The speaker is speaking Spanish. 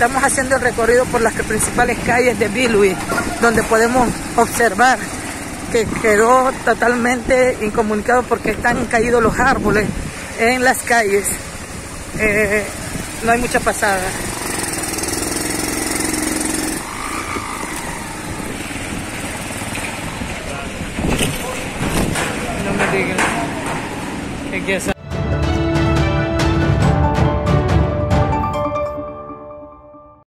Estamos haciendo el recorrido por las principales calles de Bilwi, donde podemos observar que quedó totalmente incomunicado porque están caídos los árboles en las calles. No hay mucha pasada. No me digan que